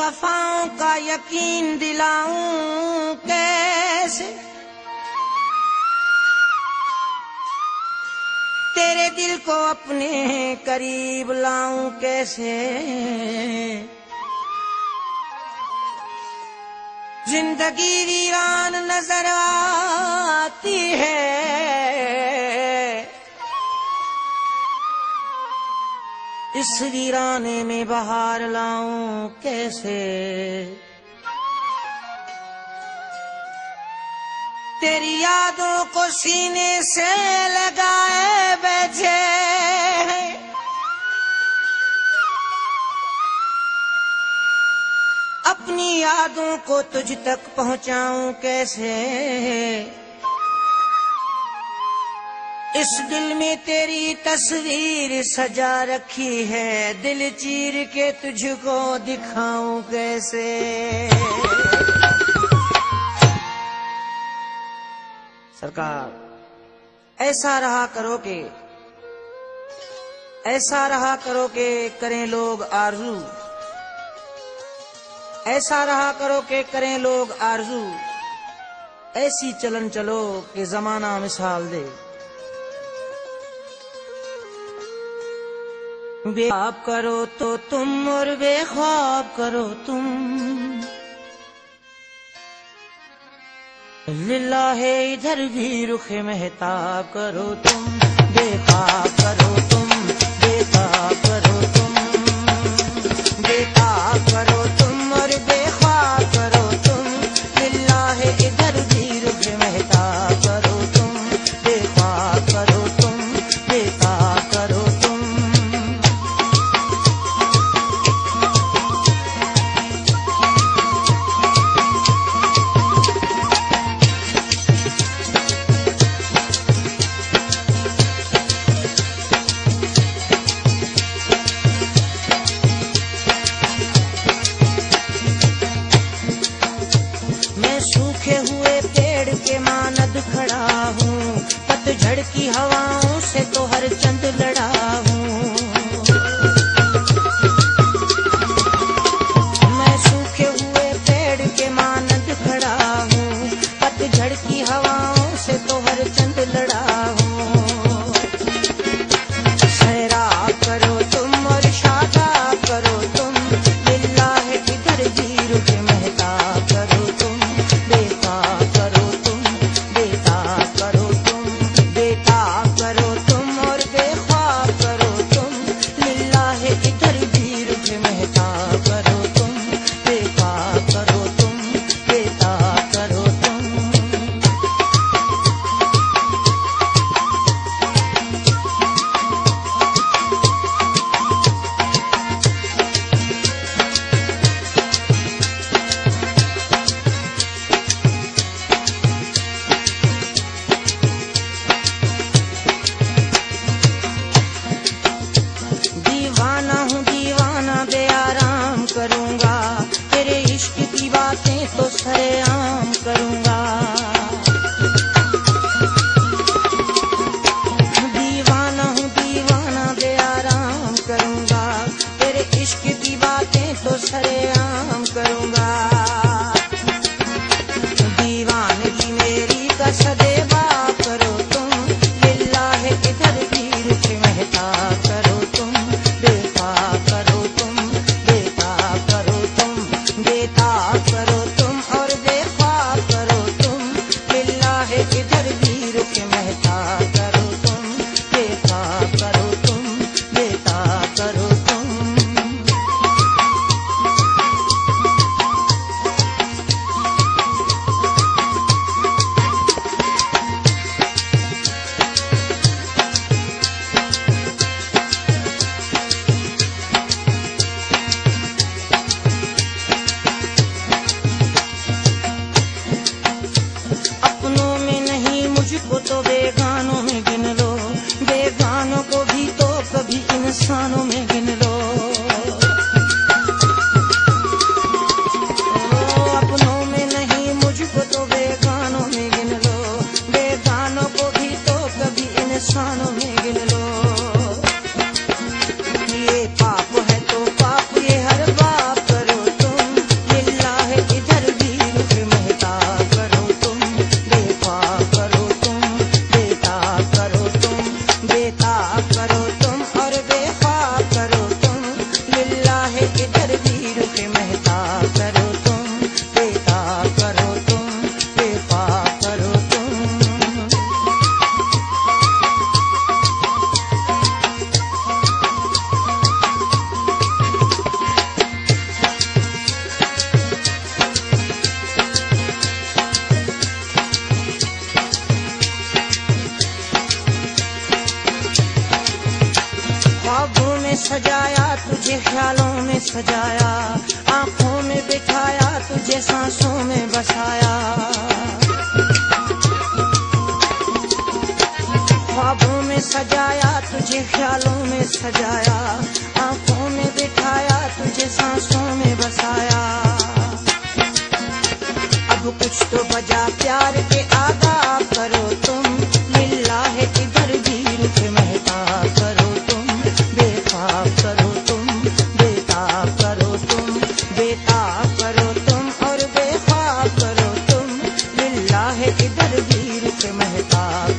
वफाओं का यकीन दिलाऊं कैसे, तेरे दिल को अपने करीब लाऊं कैसे। जिंदगी वीरान नजर आती है, इस वीराने में बहार लाऊं कैसे। तेरी यादों को सीने से लगाए बैठे, अपनी यादों को तुझ तक पहुंचाऊं कैसे। इस दिल में तेरी तस्वीर सजा रखी है, दिल चीर के तुझको दिखाऊं कैसे। सरकार, ऐसा रहा करो कि करें लोग आरज़ू, ऐसा रहा करो कि करें लोग आरज़ू, ऐसी चलन चलो कि जमाना मिसाल दे। बेख्वाब करो तो तुम और बेख्वाब करो तुम, लिल्लाहे इधर भी रुखे महताब करो तुम। बेख्वाब करो तुम, बेख्वाब करो तुम, बेख्वाब करो तुम और बेख्वाब करो तुम, लिल्लाहे इधर भी रुखे महताब करो तुम। बेख्वाब करो तुम, बेख्वाब करो तुम। सूखे हुए पेड़ के मानद खड़ा हूँ, पतझड़ की हवाओं से तो हर चंद लड़ा हूँ। मैं सूखे हुए पेड़ के मानद खड़ा हूँ, पतझड़ की हवाओं से तो हर चंद लड़ा हूँ। सैराब करो तुम और शादाब करो तुम, लिल्लाहे इधर भी रुके महताब करो तुम। बेताब करो तुम, बेताब करो तुम, बेताब करो तुम और बेख्वाब करो तुम, लिल्लाहे इधर भी रुके महताब करो तुम। बेख्वाब करो तुम, बेताब करो तुम। सजाया तुझे ख्यालों में सजाया, आंखों में बिठाया तुझे सांसों में बसाया। ख्वाबों में सजाया तुझे ख्यालों में सजाया, आंखों में बिठाया तुझे सांसों में बसाया। अब कुछ तो बजा प्यार के आदा करो तुम, लिल्लाह इधर भी रुख महता करो तुम, बेताब करो तुम, बेताब करो तुम, बेताब करो तुम और बेख्वाब करो तुम, लिल्लाह इधर भी रुख महता